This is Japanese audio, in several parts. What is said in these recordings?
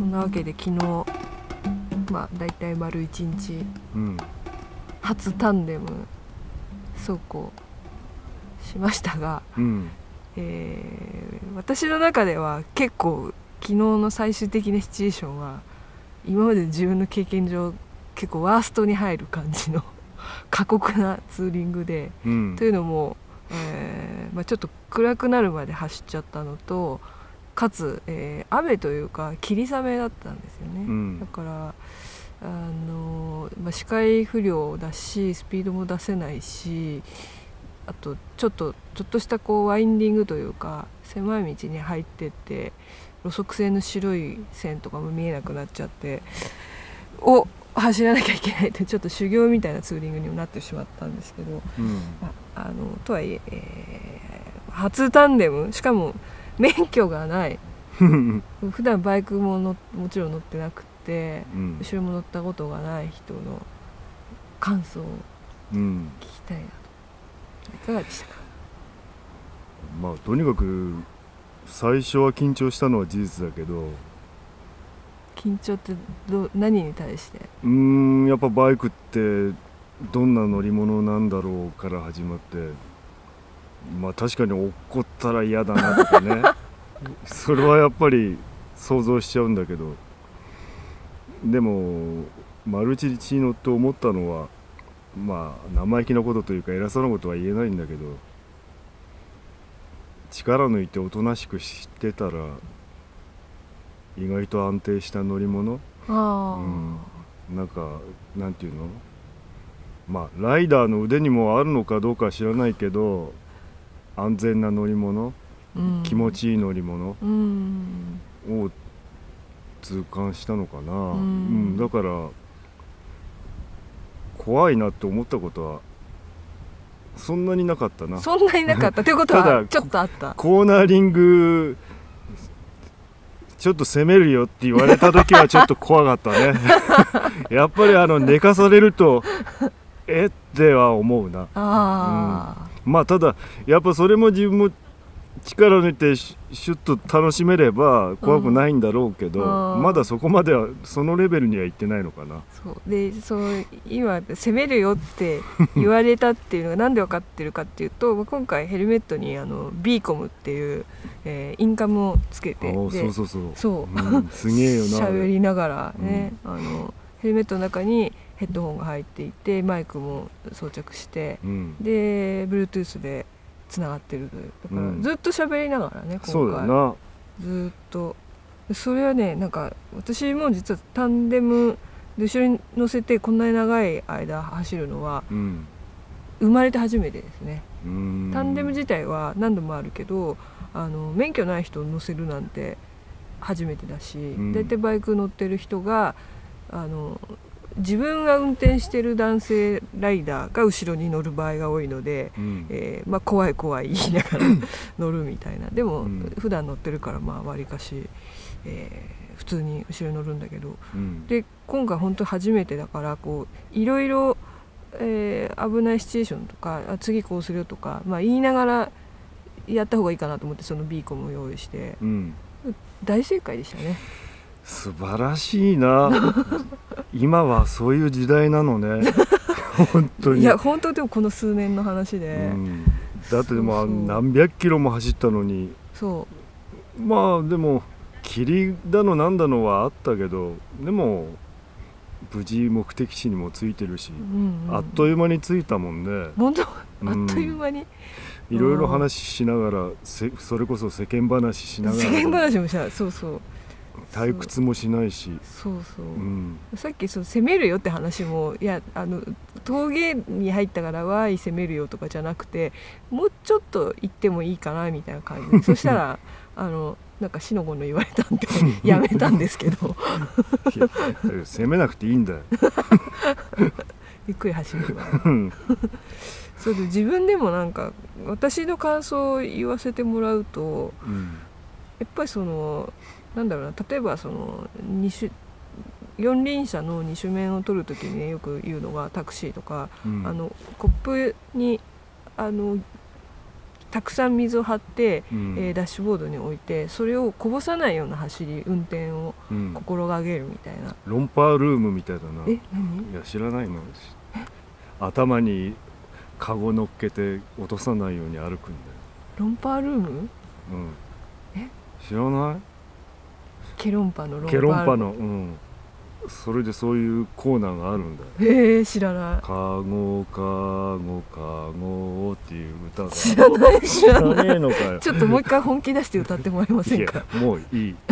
そんなわけで昨日だいたい丸1日、初タンデム走行しましたが、私の中では結構昨日の最終的なシチュエーションは今までの自分の経験上結構ワーストに入る感じの過酷なツーリングで、というのも、ちょっと暗くなるまで走っちゃったのと、かつ、雨というか霧雨だったんですよね、だから視界不良だしスピードも出せないし、あとちょっとしたワインディングというか狭い道に入ってって路側線の白い線とかも見えなくなっちゃって走らなきゃいけないと、ちょっと修行みたいなツーリングにもなってしまったんですけど、とはいえ初タンデム、しかも免許がない普段バイクももちろん乗ってなくて、後ろも乗ったことがない人の感想を聞きたいなと、いかがでしたか？ とにかく最初は緊張したのは事実だけど、 緊張って何に対して？ やっぱバイクってどんな乗り物なんだろうから始まって、確かに落っこったら嫌だなとかねそれはやっぱり想像しちゃうんだけど、でも丸一日乗って思ったのは、生意気なことというか偉そうなことは言えないんだけど、力抜いておとなしくしてたら意外と安定した乗り物、なんていうの、ライダーの腕にもあるのかどうかは知らないけど、安全な乗り物、気持ちいい乗り物を痛感したのかな、だから怖いなって思ったことはそんなになかったな。 そんなになかったということはちょっとあった。 コーナーリングちょっと攻めるよって言われた時はちょっと怖かったねやっぱり寝かされるとっては思うな。ただやっぱそれも自分も力抜いてシュッと楽しめれば怖くないんだろうけど、まだそこまではそのレベルには行ってないのかな。 今攻めるよって言われたっていうのがなんで分かってるかっていうと今回ヘルメットにビーコムっていう、インカムをつけて、 すげえよな喋りながらね、ヘルメットの中にヘッドホンが入っていてマイクも装着して、で Bluetooth でつながってるという、だからずっと喋りながらね、今回そうだな、 ずっと。それはね、私も実はタンデムで後ろに乗せてこんなに長い間走るのは、生まれて初めてですね。タンデム自体は何度もあるけど免許ない人を乗せるなんて初めてだし、大体バイク乗ってる人が自分が運転してる男性ライダーが後ろに乗る場合が多いので、怖い怖い言いながら乗るみたいな。でも、普段乗ってるからわりかし、普通に後ろに乗るんだけど、で今回本当初めてだからいろいろ、危ないシチュエーションとか次こうするよとか、言いながらやった方がいいかなと思ってそのビーコンを用意して、大正解でしたね。 素晴らしいな今はそういう時代なのね本当に。 いや本当でもこの数年の話で、 だって何百キロも走ったのに、でも霧だのなんだのはあったけど、でも無事目的地にも着いてるし、あっという間に着いたもんね。 本当あっという間に、 いろいろ話しながらそれこそ世間話しながら、 世間話もした、 退屈もしないし、 さっき攻めるよって話も、いや峠に入ったからは攻めるよとかじゃなくて、もうちょっと行ってもいいかなみたいな感じでそしたらしのごの言われたんでやめたんですけどいや攻めなくていいんだよゆっくり走るからそうで、自分でも私の感想を言わせてもらうと、やっぱりなんだろうな、例えば四輪車の二種面を取るときに、よく言うのがタクシーとか、コップにたくさん水を張って、 うん、 ダッシュボードに置いてそれをこぼさないような運転を心がけるみたいな、 ロンパールームみたいだな。 何？ いや知らないの。頭にカゴ乗っけて落とさないように歩くんだよ。 ロンパールーム？ うん、知らない？ ケロンパのロンパーケロンパの、うん、それでそういうコーナーがあるんだよ。 へえ、知らない。 カゴカゴカゴっていう歌が。 知らない知らない。 知らねえのかよ。 ちょっともう一回本気出して歌ってもらえませんか？ いやもういい。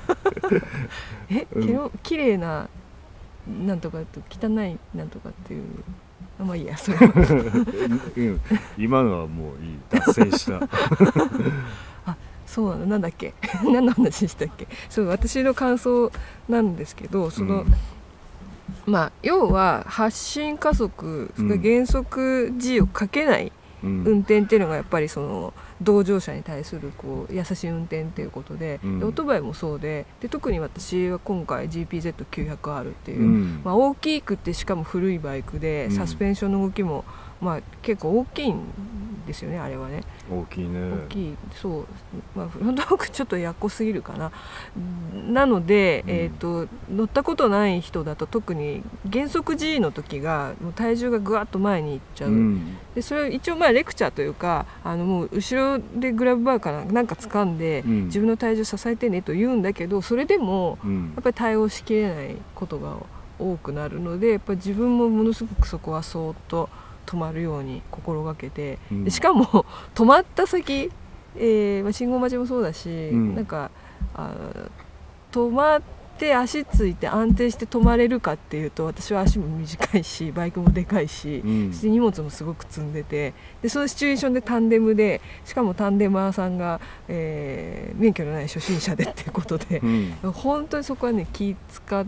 綺麗ななんとかと汚いなんとかっていう、まあいいやそれは。 うん、今のはもういい、脱線した。 あ、そうなの、なんだっけ何の話したっけ。そう、私の感想なんですけど、まあ要は発進加速、減速 G をかけない運転っていうのがやっぱりその同乗者に対するこう優しい運転っていうことで、オートバイもそうで、特に私は今回 GPZ900R っていう、まあ、大きくてしかも古いバイクでサスペンションの動きもまあ結構大きいんですよね、あれはね。 大きいね。 大きい、そう、まあ本当はちょっとやっこすぎるかな。なので、乗ったことない人だと特に減速 G の時がもう体重がぐわっと前にいっちゃう、でそれは一応まあレクチャーというか、もう後ろでグラブバーかなんか掴んで、自分の体重支えてねと言うんだけど、それでもやっぱり対応しきれないことが多くなるので、やっぱり自分もものすごくそこはそーっと止まるように心がけて、でしかも止まった先、まあ、信号待ちもそうだし、なんか止まって足ついて安定して止まれるかっていうと、私は足も短いしバイクもでかいし、そして荷物もすごく積んでて、でそのシチュエーションでタンデムで、しかもタンデマーさんが、免許のない初心者でっていうことで、本当にそこはね気使って、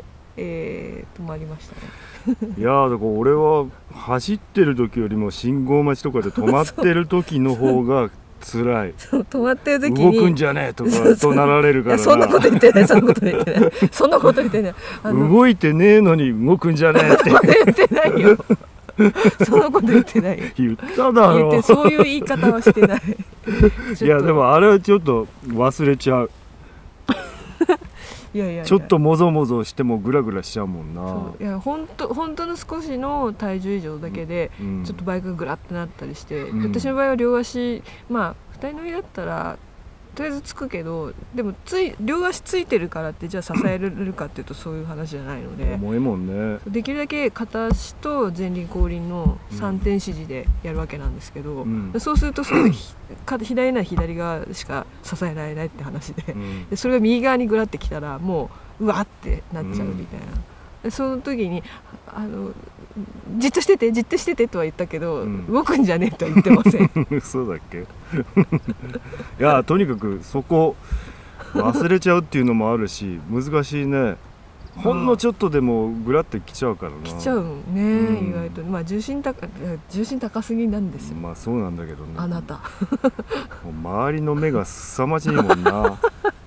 止まりましたね。 いやだから俺は走ってる時よりも信号待ちとかで止まってる時の方が辛い。 そう、止まってる時に動くんじゃねえとか怒鳴られるからな。 そんなこと言ってない、そんなこと言ってない、そんなこと言ってない。 動いてねえのに動くんじゃねえって言ってないよ。そんなこと言ってないよ。 言っただろ。 そういう言い方はしてない。 いやでもあれはちょっと忘れちゃう。 いやちょっともぞもぞしてもグラグラしちゃうもんな。 いや本当の少しの体重以上だけで、ちょっとバイクがグラッてなったりして、私の場合は両足、まあ2人乗りだったらとりあえずつくけど、でも両足ついてるからってじゃあ支えられるかっていうとそういう話じゃないので、 重いもんね。 できるだけ片足と前輪後輪の3点支持でやるわけなんですけど、そうすると左なら左側しか支えられないって話で、でそれが右側にグラってきたらもううわってなっちゃうみたいな。でその時にじっとしててとは言ったけど、動くんじゃねえとは言ってません。 そうだっけ。いやとにかくそこ忘れちゃうっていうのもあるし難しいね。ほんのちょっとでもグラってきちゃうからな。 きちゃうね、意外と。まあ重心高すぎなんですよ。 まあそうなんだけどね、 あなた。 周りの目が凄まじいもんな。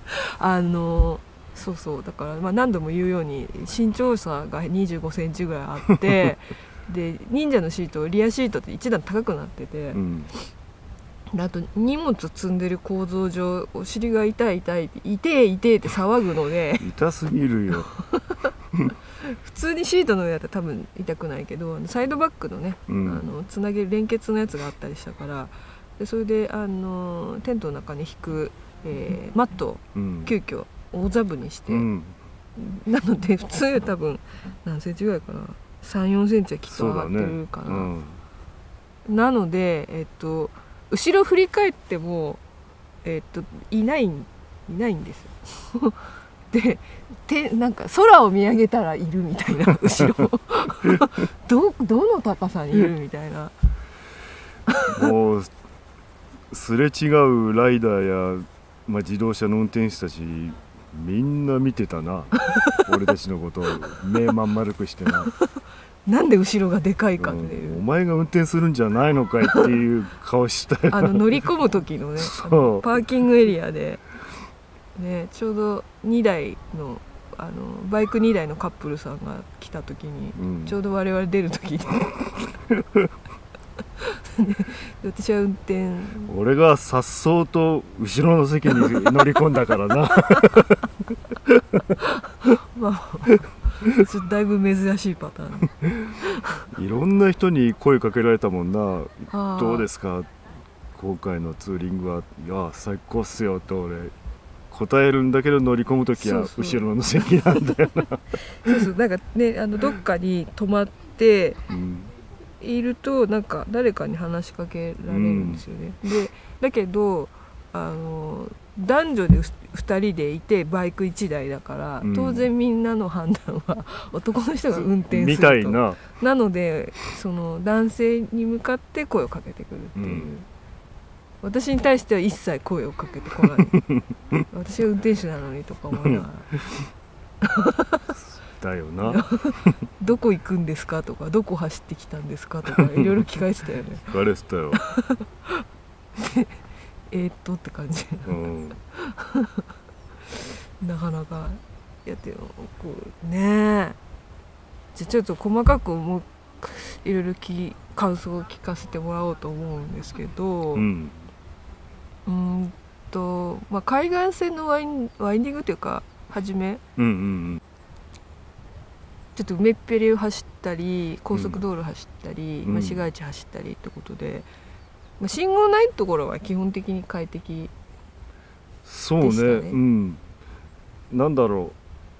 そうだから、まあ、何度も言うように身長差が25センチぐらいあってで忍者のシートリアシートって一段高くなってて、あと荷物積んでる構造上お尻が痛いって騒ぐので痛すぎるよ。 普通にシートの上だったら多分痛くないけど、サイドバックのね、つなげる連結のやつがあったりしたから、でそれでテントの中に引く、マットを急遽大座部にして、なので普通多分何センチぐらいかな、3-4センチはきっと上がってるかな、なので後ろ振り返ってもいないんですよ。でなんか空を見上げたらいるみたいな、後ろどの高さにいるみたいな。 もうすれ違うライダーや、まあ、自動車の運転手たちみんな見てたな。俺たちのことを目まん丸くしてな。 なんで後ろがでかいかっていう、 お前が運転するんじゃないのかいっていう顔したよ。 乗り込む時のねパーキングエリアで、ね、ちょうど2台のバイク2台のカップルさんが来た時に、ちょうど我々出る時に私は運転。 俺がさっそうと後ろの席に乗り込んだからなまあそれだいぶ珍しいパターン。 いろんな人に声かけられたもんな。 あーどうですか今回のツーリングは。いや最高っすよと俺答えるんだけど、乗り込む時はそうそう後ろの席なんだよなそうそう、なんかね、どっかに泊まってうんいるとなんか誰かに話しかけられるんですよね、でだけど男女で2人でいてバイク1台だから、当然みんなの判断は男の人が運転するとみたいな。 なのでその男性に向かって声をかけてくるっていう、私に対しては一切声をかけてこない私は運転手なのにとか思いながらだよなどこ行くんですかとか、どこ走ってきたんですかとかいろいろ聞かれてたよね聞かれてたよって感じなかなかやってよこうね。じゃあちょっと細かくもういろいろ感想を聞かせてもらおうと思うんですけど、まあ、海岸線のワインディングというか初め、ちょっと梅っぺりを走ったり高速道路走ったり、まあ、市街地走ったりってことで、まあ、信号ないところは基本的に快適そうね。なんだろ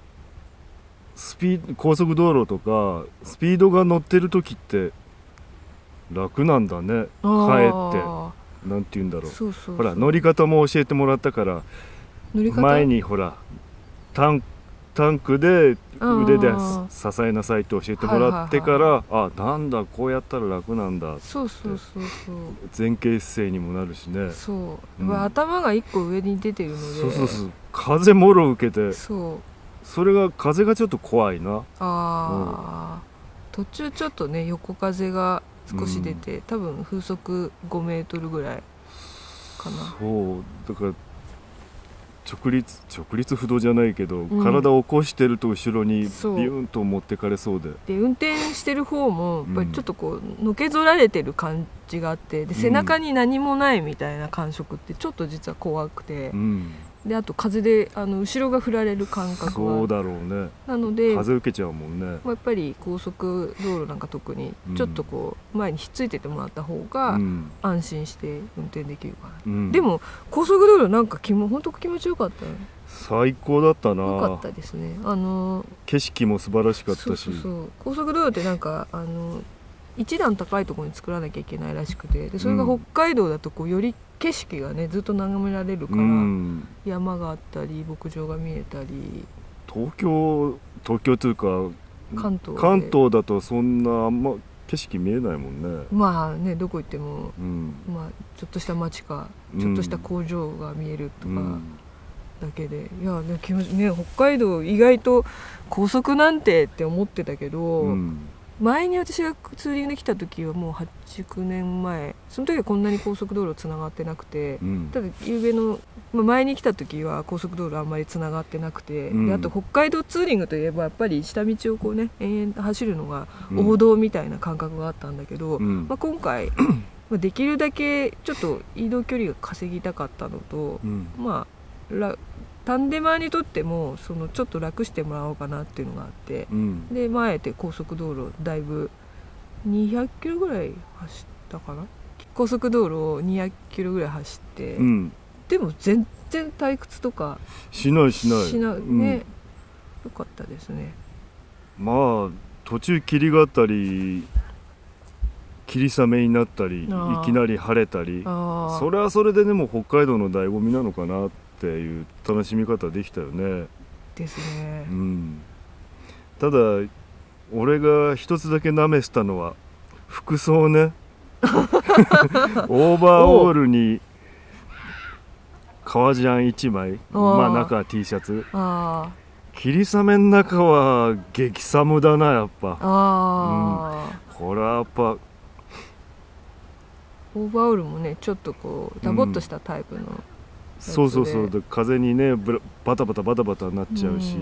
う、高速道路とかスピードが乗ってる時って楽なんだね。かえってなんて言うんだろう、ほら乗り方も教えてもらったから、前にほらタンクで腕で支えなさいと教えてもらってから、あ、なんだこうやったら楽なんだって。 そう前傾姿勢にもなるしね。 そう、頭が一個上に出てるので、 そう風もろ受けて、 それが風がちょっと怖いな。 途中ちょっとね横風が少し出て、多分風速5メートルぐらいかな。 そうだから直立不動じゃないけど、体を起こしてると後ろにビューンと持ってかれそうで、 運転してる方もやっぱりちょっとこうのけぞられてる感じがあって、で背中に何もないみたいな感触ってちょっと実は怖くて、であと風で後ろが振られる感覚が、 そうだろうね。 なので風受けちゃうもんね。 やっぱり高速道路なんか特にちょっとこう前にひっついててもらった方が安心して運転できるかな、でも高速道路なんか本当気持ちよかったよ。 最高だったな。 よかったですね。 景色も素晴らしかったし、 高速道路ってなんか一段高いところに作らなきゃいけないらしくて、でそれが北海道だとこうより景色がねずっと眺められるから、山があったり牧場が見えたり。 東京というか関東だとそんなあんま景色見えないもんね。 まあね、どこ行っても、まあ、ちょっとした町かちょっとした工場が見えるとかだけで、いやね、北海道意外と高速なんてって思ってたけど、前に私がツーリングで来た時はもう8、9年前、その時はこんなに高速道路つながってなくて、ただ夕べの、前に来た時は高速道路あんまりつながってなくて、であと北海道ツーリングといえばやっぱり下道をこうね延々走るのが王道みたいな感覚があったんだけど、今回できるだけちょっと移動距離が稼ぎたかったのと、タンデマーにとってもちょっと楽してもらおうかなっていうのがあって、であえて高速道路だいぶ200キロぐらい走ったかな。高速道路を200キロぐらい走って、でも全然退屈とかしないね、よかったですね。 まあ途中霧があったり霧雨になったりいきなり晴れたり、それはそれででも北海道の醍醐味なのかなっていう楽しみ方できたよね。 ですね。 ただ俺が一つだけなめしたのは服装ねオーバーオールに革ジャン1枚、中は T シャツ、霧雨の中は激寒だなやっぱ。これはやっぱオーバーオールもねちょっとこうダボっとしたタイプの、 そう風にねバタバタなっちゃうし、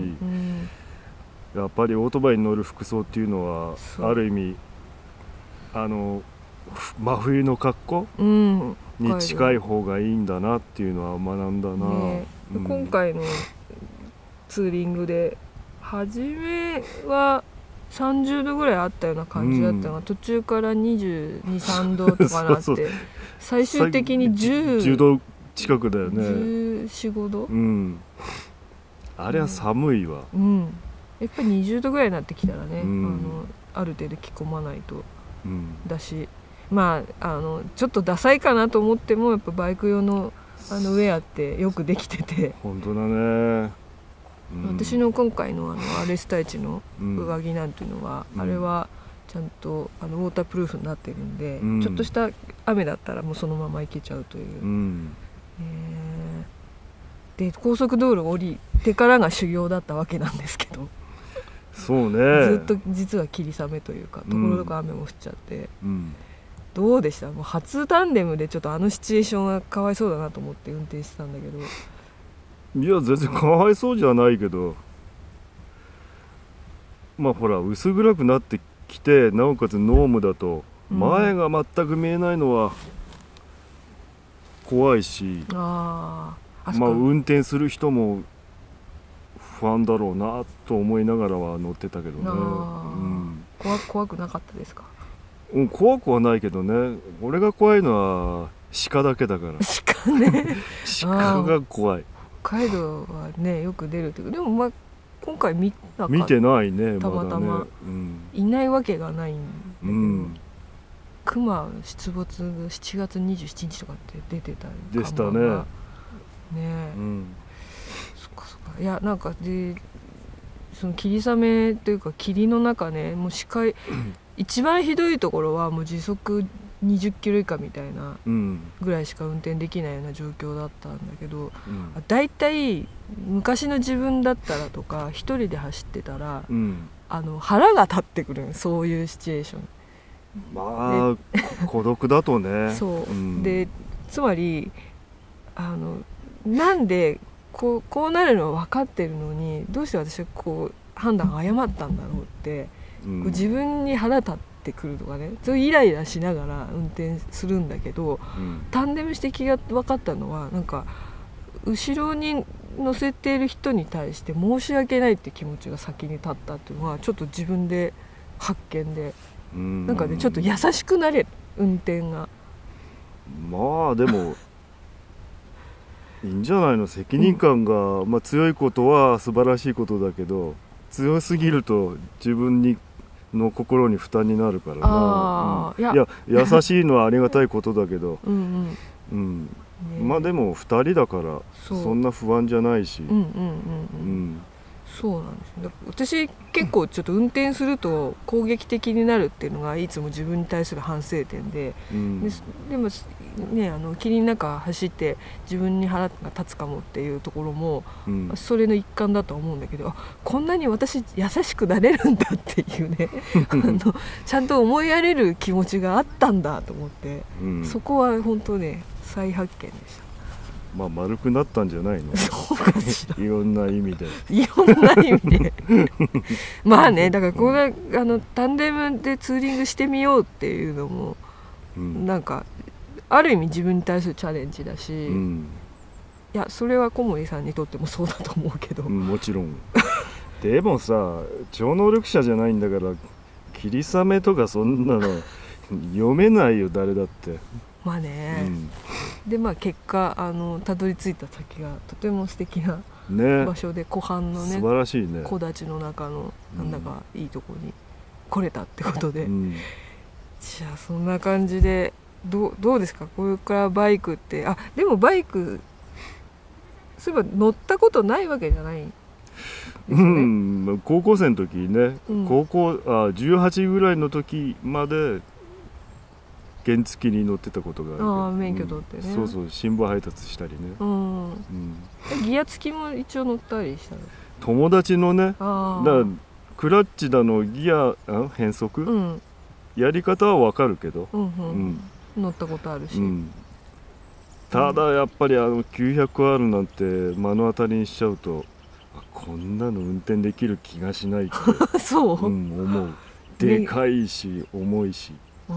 やっぱりオートバイに乗る服装っていうのはある意味真冬の格好、 うん、 に近い方がいいんだなっていうのは学んだな、 ね、今回のツーリングで初めは30度ぐらいあったような感じだったのが、途中から22、3度とかなってそう最終的に10 度近くだよね。 14、15度、 あれは寒いわ、 やっぱり20度ぐらいになってきたらね、ある程度着込まないと、だし、まあちょっとダサいかなと思ってもやっぱバイク用のウェアってよくできてて、 本当だね、 私の今回のRS タイチの上着なんていうのは、あれはちゃんとウォータープルーフになってるんで、ちょっとした雨だったらもうそのまま行けちゃうという、で高速道路降りてからが修行だったわけなんですけど、 そうね、 ずっと実は霧雨というか、ところどころ雨も降っちゃって、どうでした？もう初タンデムでちょっとシチュエーションはかわいそうだなと思って運転してたんだけど。 いや全然かわいそうじゃないけど、まあほら薄暗くなってきて、なおかつノームだと前が全く見えないのは怖いし、まあ運転する人も不安だろうなと思いながらは乗ってたけどね、 怖くなかったですか？ 怖くはないけどね、俺が怖いのは鹿だけだから。 鹿ね鹿が怖い。 北海道はねよく出るっていう。でもまあ今回見てないね、 たまたま、いないわけがないんだけど、クマ出没7月27日とかって出てたでしたね。 ねえ、そっかそっか。いやなんかでその霧雨というか霧の中ね、もう視界一番ひどいところはもう時速20キロ以下みたいなぐらいしか運転できないような状況だったんだけど、だいたい昔の自分だったらとか一人で走ってたら、腹が立ってくる、そういうシチュエーション。 まあ孤独だとねそう、でつまりなんでこうなるのは分かってるのに、どうして私はこう判断を誤ったんだろうって、自分に腹立ってくるとかね、そういうイライラしながら運転するんだけど、タンデムして気が分かったのは、なんか後ろに乗せている人に対して申し訳ないって気持ちが先に立ったっていうのはちょっと自分で発見で、なんかねちょっと優しくなれる運転が。 まあでもいいんじゃないの、責任感が、強いことは素晴らしいことだけど、強すぎると自分の心に負担になるからな。いや優しいのはありがたいことだけどまあでも2人だからそんな不安じゃないし。 そうなんですね。私結構ちょっと運転すると攻撃的になるっていうのがいつも自分に対する反省点で、でもね霧の中走って自分に腹が立つかもっていうところも、それの一環だと思うんだけど、こんなに私優しくなれるんだっていうねちゃんと思いやれる気持ちがあったんだと思って、そこは本当ね再発見でした。 まあ丸くなったんじゃないのそうかしらいろんな意味でいろんな意味でまあね、だからこれがタンデムでツーリングしてみようっていうのも、なんかある意味自分に対するチャレンジだし、いやそれは小森さんにとってもそうだと思うけど、 もちろんでもさ、超能力者じゃないんだから霧雨とかそんなの読めないよ誰だって。 まあね、で結果たどり着いた先がとても素敵な場所で、湖畔のね素晴らしいね、 木立の中のなんだかいいとこに来れたってことで、じゃあそんな感じでどうですか、これからバイクって。でもバイクそういえば乗ったことないわけじゃないですね。 高校生の時ね、18ぐらいの時まで原付に乗ってたことがあるけど、 免許取ってね、 そうそう、新聞配達したりね、 ギア付きも一応乗ったりしたの？ 友達のね、だからクラッチだのギア変速、やり方は分かるけど、 乗ったことあるし、 ただやっぱり900R なんて目の当たりにしちゃうと、こんなの運転できる気がしないってそう、 思う。でかいし重いし。 あ、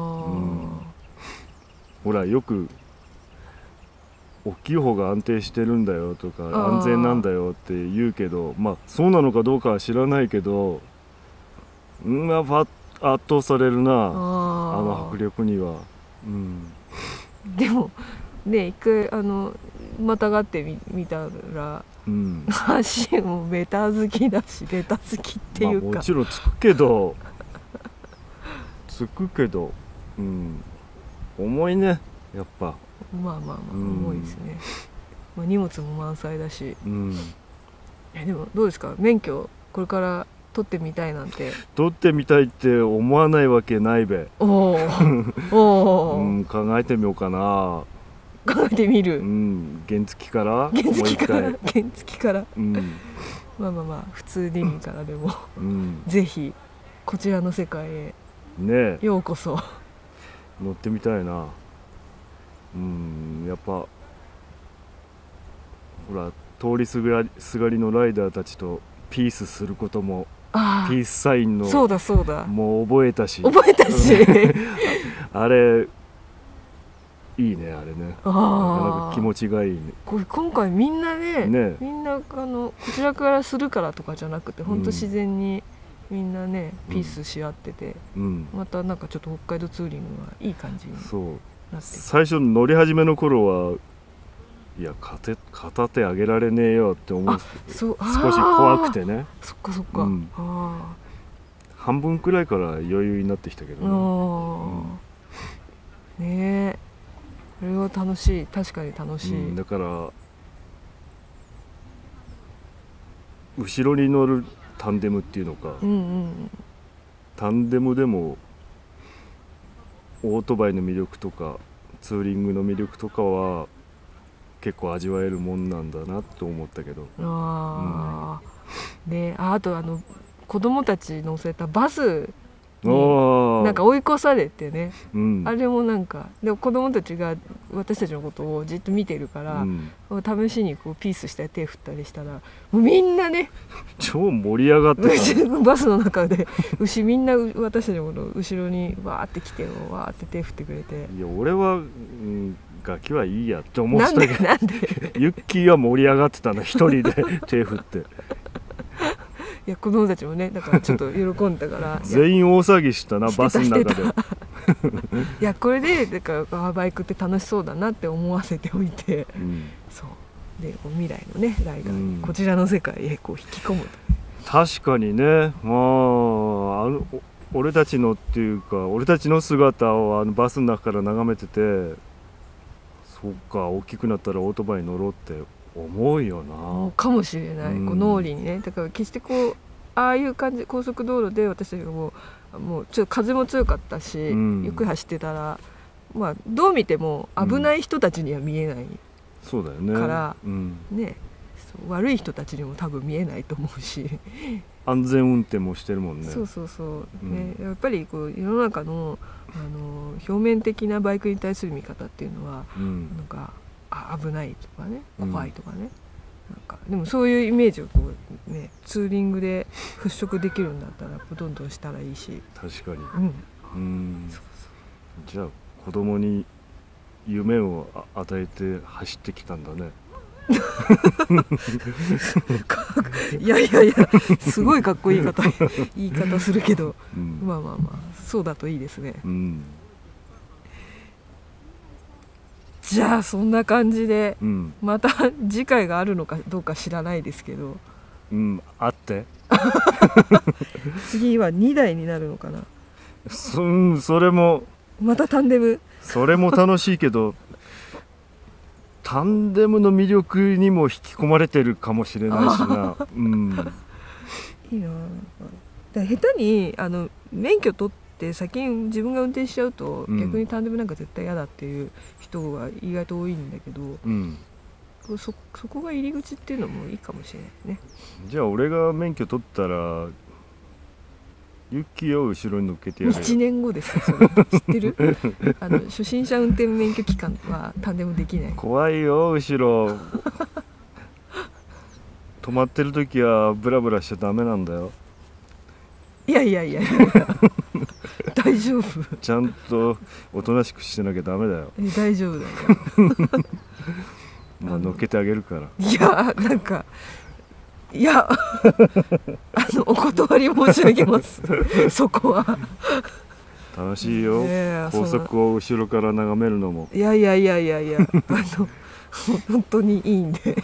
ほらよく大きい方が安定してるんだよとか安全なんだよって言うけど、まあそうなのかどうかは知らないけど、やっぱ圧倒されるな、あの迫力には。 でもね、一回またがってみたら、足もベタ好きだし、ベタ好きっていうか、 もちろんつくけど重いね、やっぱ。 まあ重いですね。荷物も満載だし。でもどうですか、免許これから取ってみたいなんて。 取ってみたいって思わないわけないべ。 考えてみようかな。 考えてみる。 原付から原付から、まあ普通でいいからでも、ぜひこちらの世界へようこそ。 乗ってみたいな。やっぱほら通りすがりのライダーたちとピースすることも、ピースサインのそうだもう覚えたしあれいいね、あれね。なかなか気持ちがいいね。 今回みんなみんなこちらからするからとかじゃなくて、本当自然にみんなねピースし合ってて、またなんかちょっと北海道ツーリングはいい感じになって。 最初乗り始めの頃はいや片手上げられねえよって思う。少し怖くてね。 そっか、 半分くらいから余裕になってきたけどね。これは楽しい、確かに楽しい。 だから後ろに乗るタンデムっていうのか、タンデムでもオートバイの魅力とかツーリングの魅力とかは結構味わえるもんなんだなと思ったけど。 あと子供たち乗せたバスになんか追い越されてね、あれもなんかでも子供たちが私たちのことをじっと見てるから、試しにピースしたり手振ったりしたら、もうみんなね超盛り上がってたバスの中でみんな私たちのことを後ろにわーって来てわーって手振ってくれて、 いや俺は、ガキはいいやって思ってたけど、 なんでユッキーは盛り上がってたの、一人で手振って。 いや子供たちもね、だからちょっと喜んだから全員大騒ぎしたな、バスの中で。 いやこれでだからバイクって楽しそうだなって思わせておいて、そうで未来のねライダーにこちらの世界へ引き込むと。 確かにね、俺たちのっていうか俺たちの姿をバスの中から眺めてて、そっか大きくなったらオートバイ乗ろうって思うよな。 かもしれない、脳裏にね。だから決してああいう感じ、高速道路で私たちがもうちょっと風も強かったし、ゆっくり走ってたら、どう見ても危ない人たちには見えないそうだよね。 から、悪い人たちにも多分見えないと思うし安全運転もしてるもんね。 やっぱり世の中の表面的なバイクに対する見方っていうのは、なんか危ないとかね、怖いとかね、なんかでもそういうイメージをツーリングで払拭できるんだったらどんどんしたらいいし。 確かに。じゃあ子供に夢を与えて走ってきたんだね。 いやすごいかっこいい言い方するけど、まあそうだといいですね。じゃあそんな感じで、また次回があるのかどうか知らないですけど、 あって次は2台になるのかな。 それもまたタンデム。 それも楽しいけどタンデムの魅力にも引き込まれてるかもしれないしな。 いいな。だ下手に免許取って先に自分が運転しちゃうと、逆にタンデムなんか絶対嫌だっていう人が意外と多いんだけど、そこが入り口っていうのもいいかもしれないね。 じゃあ俺が免許取ったらユッキーを後ろに乗っけてやるよ。 1年後ですよそれ。知ってる？初心者運転免許期間はタンデムできない。 怖いよ後ろ。止まってる時はブラブラしちゃダメなんだよ。 いや大丈夫？ ちゃんとおとなしくしてなきゃダメだよ。 大丈夫だよ。 もう乗っけてあげるから。 いやなんかいやお断り申し上げますそこは。 楽しいよ、高速を後ろから眺めるのも。 いや本当にいいんで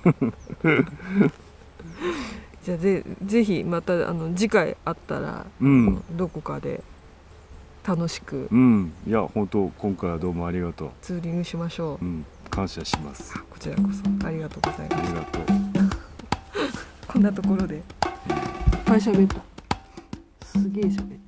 じゃあぜひまた次回会ったら、どこかで楽しく、 いや本当今回はどうもありがとう。 ツーリングしましょう。 感謝します。 こちらこそありがとうございます。 ありがとうこんなところでいっぱい喋った。すげえ喋った。